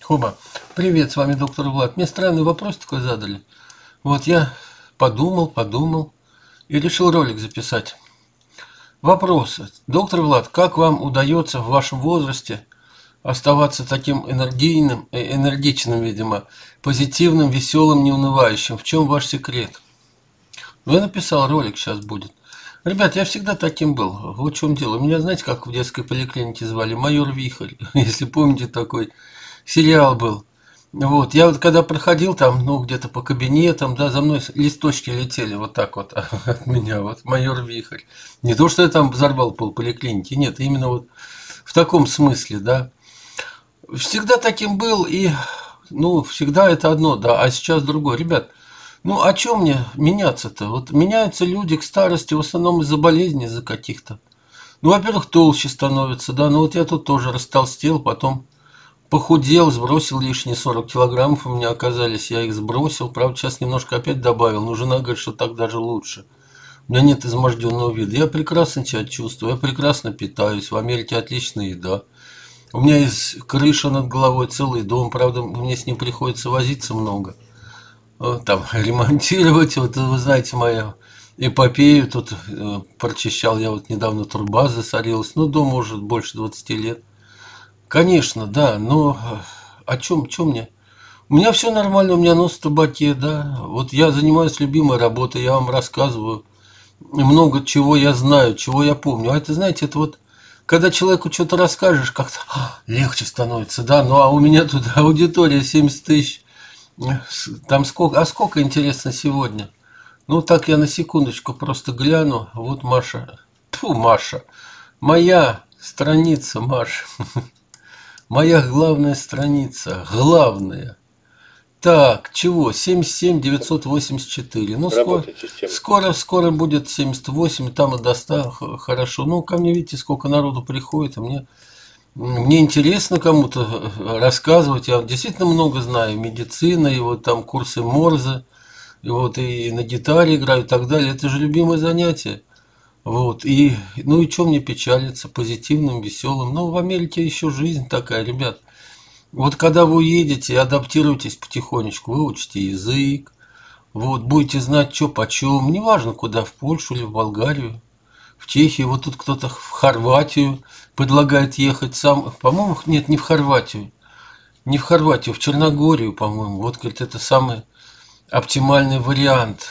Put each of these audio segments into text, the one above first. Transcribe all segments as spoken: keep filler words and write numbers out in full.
Хоба, привет, с вами доктор Влад. Мне странный вопрос такой задали. Вот я подумал, подумал и решил ролик записать. Вопрос. Доктор Влад, как вам удается в вашем возрасте оставаться таким энергийным, э, энергичным, видимо, позитивным, веселым, неунывающим? В чем ваш секрет? Ну, я написал, ролик сейчас будет. Ребят, я всегда таким был. Вот в чем дело. Меня, знаете, как в детской поликлинике звали? Майор Вихрь. Если помните, такой сериал был. Вот, я вот когда проходил там, ну, где-то по кабинетам, да, за мной листочки летели вот так вот от меня, вот майор Вихрь. Не то, что я там взорвал пол поликлиники, нет, именно вот в таком смысле, да. Всегда таким был и, ну, всегда это одно, да, а сейчас другое. Ребят, ну, о чем мне меняться-то? Вот меняются люди к старости в основном из-за болезней, из-за каких-то. Ну, во-первых, толще становятся, да, ну вот я тут тоже растолстел, потом похудел, сбросил лишние сорок килограммов у меня оказались, я их сбросил. Правда, сейчас немножко опять добавил, но жена говорит, что так даже лучше. У меня нет изможденного вида. Я прекрасно себя чувствую, я прекрасно питаюсь. В Америке отличная еда. У меня есть крыша над головой, целый дом. Правда, мне с ним приходится возиться много. Там ремонтировать. Вот вы знаете мою эпопею. Тут э, прочищал я вот недавно, турба засорилась. Ну, дому уже больше двадцати лет. Конечно, да, но э, о чем, чем мне? У меня все нормально, у меня нос в табаке, да. Вот я занимаюсь любимой работой, я вам рассказываю много чего я знаю, чего я помню. А это, знаете, это вот, когда человеку что-то расскажешь, как-то а, легче становится, да. Ну, а у меня тут аудитория семьдесят тысяч. Там сколько, а сколько, интересно, сегодня? Ну, так я на секундочку просто гляну. Вот Маша. Фу, Маша. Моя страница, Маша. Моя главная страница. Главная. Так, чего? семьдесят семь девятьсот восемьдесят четыре. Ну, скоро, Работает система. скоро, скоро будет семьдесят восемь, там и до ста. Хорошо. Ну, ко мне, видите, сколько народу приходит, а мне, мне интересно кому-то рассказывать. Я действительно много знаю. Медицина, и вот там курсы Морзе, и вот и на гитаре играю и так далее. Это же любимое занятие. Вот, и, ну и что мне печалиться, позитивным, веселым. Ну, в Америке еще жизнь такая, ребят. Вот когда вы уедете, адаптируйтесь потихонечку, выучите язык, вот, будете знать, что почем, неважно куда, в Польшу или в Болгарию, в Чехию, вот тут кто-то в Хорватию предлагает ехать сам, по-моему, нет, не в Хорватию, не в Хорватию, в Черногорию, по-моему, вот, говорит, это самый оптимальный вариант.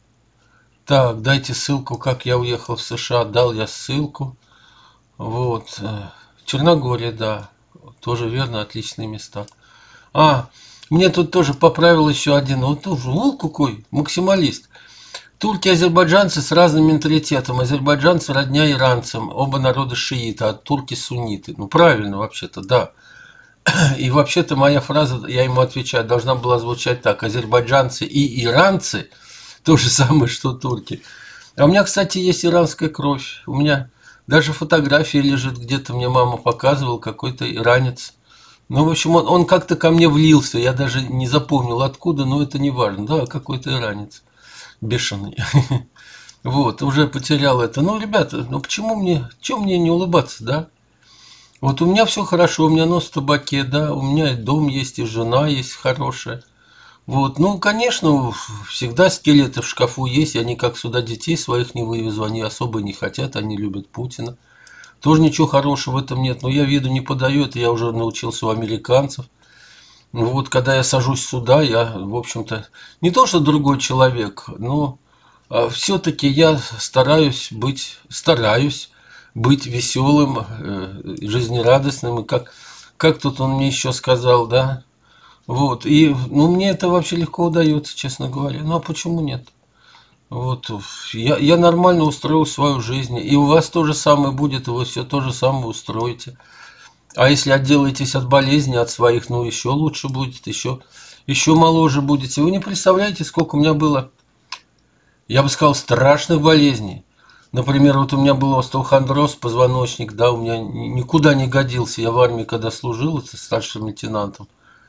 Так, дайте ссылку, как я уехал в США, дал я ссылку, вот, э, Черногория, да, тоже верно, отличные места. А, мне тут тоже поправил еще один. Вот тоже, ну какой, максималист. Турки и азербайджанцы с разным менталитетом. Азербайджанцы родня иранцам. Оба народа шииты, а турки сунниты. Ну правильно вообще-то, да. И вообще-то моя фраза, я ему отвечаю, должна была звучать так. Азербайджанцы и иранцы то же самое, что турки. А у меня, кстати, есть иранская кровь. У меня даже фотография лежит где-то, мне мама показывала, какой-то иранец. Ну, в общем, он, он как-то ко мне влился. Я даже не запомнил откуда, но это не важно. Да, какой-то иранец бешеный. Вот, уже потерял это. Ну, ребята, ну почему мне, чем мне не улыбаться, да? Вот у меня все хорошо, у меня нос в табаке, да, у меня и дом есть, и жена есть хорошая. Вот, ну, конечно, всегда скелеты в шкафу есть, я никак сюда детей своих не вывезу, они особо не хотят, они любят Путина. Тоже ничего хорошего в этом нет, но я виду не подаю, это я уже научился у американцев. Ну вот, когда я сажусь сюда, я, в общем-то, не то что другой человек, но а, все-таки я стараюсь быть, стараюсь быть веселым, э, жизнерадостным, и как, как тут он мне еще сказал, да, вот, и, ну, мне это вообще легко удается, честно говоря, ну, а почему нет? Вот, я, я нормально устроил свою жизнь, и у вас то же самое будет, и вы все то же самое устроите. А если отделаетесь от болезни, от своих, ну еще лучше будет, еще, еще моложе будете. Вы не представляете, сколько у меня было, я бы сказал, страшных болезней. Например, вот у меня был остеохондроз, позвоночник, да, у меня никуда не годился. Я в армии, когда служил, это старшим лейтенантом,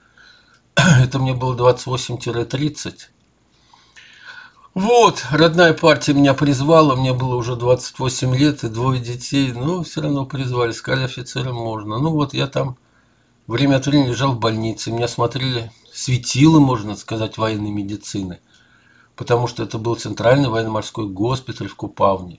это мне было двадцать восемь тридцать. Вот, родная партия меня призвала, мне было уже двадцать восемь лет и двое детей, но все равно призвали, сказали, офицером можно. Ну вот я там Время от времени лежал в больнице. Меня смотрели светилы, можно сказать, военной медицины. Потому что это был центральный военно-морской госпиталь в Купавне.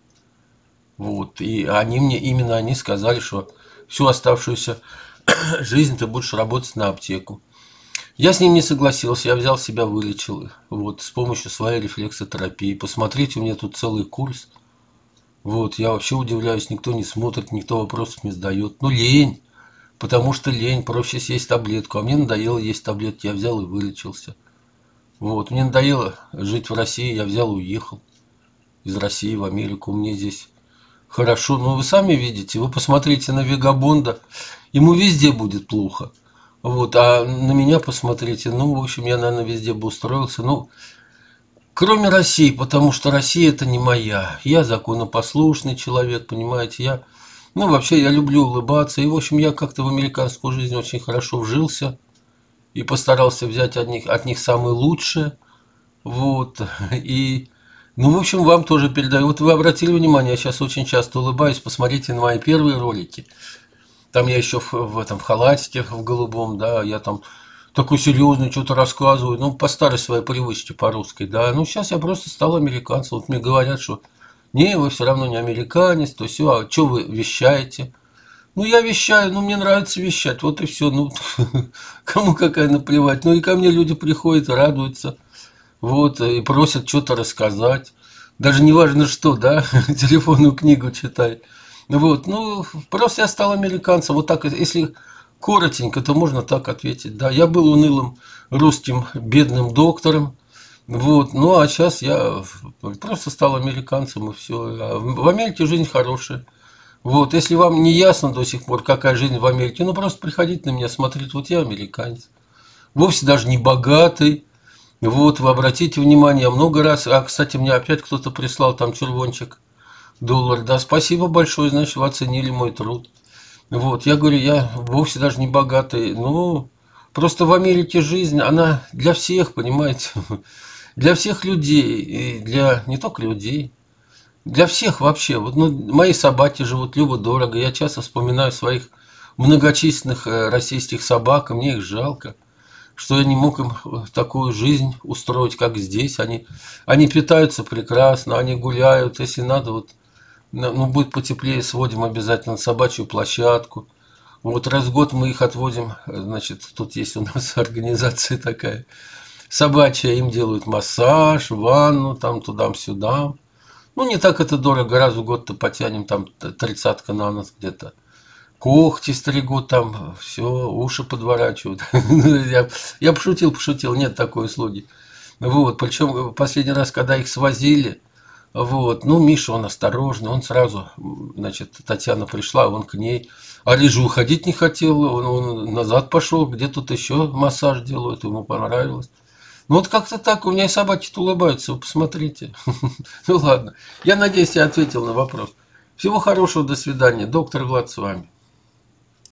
Вот. И они мне, именно они сказали, что всю оставшуюся жизнь ты будешь работать на аптеку. Я с ним не согласился, я взял себя, вылечил. Вот, с помощью своей рефлексотерапии. Посмотрите, у меня тут целый курс. Вот, я вообще удивляюсь, никто не смотрит, никто вопросов не задает. Ну, лень. Потому что лень, проще съесть таблетку. А мне надоело есть таблетки, я взял и вылечился. Вот, мне надоело жить в России, я взял и уехал из России в Америку. Мне здесь хорошо. Но вы сами видите, вы посмотрите на Вегабонда, ему везде будет плохо. Вот, а на меня посмотрите, ну, в общем, я, наверное, везде бы устроился. Ну, кроме России, потому что Россия это не моя. Я законопослушный человек, понимаете, я... Ну, вообще, я люблю улыбаться. И, в общем, я как-то в американскую жизнь очень хорошо вжился. И постарался взять от них, от них самое лучшее. Вот. И, ну, в общем, вам тоже передаю. Вот вы обратили внимание, я сейчас очень часто улыбаюсь. Посмотрите на мои первые ролики. Там я еще в, в этом в халатике, в голубом, да. Я там такой серьезный, что-то рассказываю. Ну, по старой своей привычке, по русской, да. Ну, сейчас я просто стал американцем. Вот мне говорят, что не, вы все равно не американец, то все, а что вы вещаете? Ну, я вещаю, ну, мне нравится вещать, вот и все. Ну, кому какая наплевать. Ну, и ко мне люди приходят, радуются, вот, и просят что-то рассказать. Даже не важно что, да, телефонную книгу читай. Вот, ну, просто я стал американцем. Вот так, если коротенько, то можно так ответить. Да, я был унылым русским бедным доктором. Вот, ну а сейчас я просто стал американцем и все. В Америке жизнь хорошая. Вот, если вам не ясно до сих пор, какая жизнь в Америке, ну просто приходите на меня смотреть. Вот я американец. Вовсе даже не богатый. Вот, вы обратите внимание, я много раз... А, кстати, мне опять кто-то прислал там червончик, доллар. Да, спасибо большое, значит, вы оценили мой труд. Вот, я говорю, я вовсе даже не богатый. Ну, просто в Америке жизнь, она для всех, понимаете? Для всех людей, и для не только людей, для всех вообще. Вот, ну, мои собаки живут любо-дорого. Я часто вспоминаю своих многочисленных э, российских собак, и мне их жалко, что я не мог им такую жизнь устроить, как здесь. Они, они питаются прекрасно, они гуляют, если надо, вот, ну, будет потеплее, сводим обязательно на собачью площадку. Вот раз в год мы их отводим, значит, тут есть у нас организация такая, собачья, им делают массаж, ванну, там, туда-сюда. Ну, не так это дорого, раз в год-то потянем, там, тридцатка на нас где-то. Когти стригут там, все, уши подворачивают. Я, я пошутил, пошутил, нет такой услуги. Вот, причем последний раз, когда их свозили, вот, ну, Миша, он осторожный, он сразу, значит, Татьяна пришла, он к ней, а Рыжий уходить не хотел, он, он назад пошел, где тут еще массаж делают, ему понравилось. Ну, вот как-то так, у меня и собаки-то улыбаются, вы посмотрите. Ну, ладно, я надеюсь, я ответил на вопрос. Всего хорошего, до свидания, доктор Влад с вами.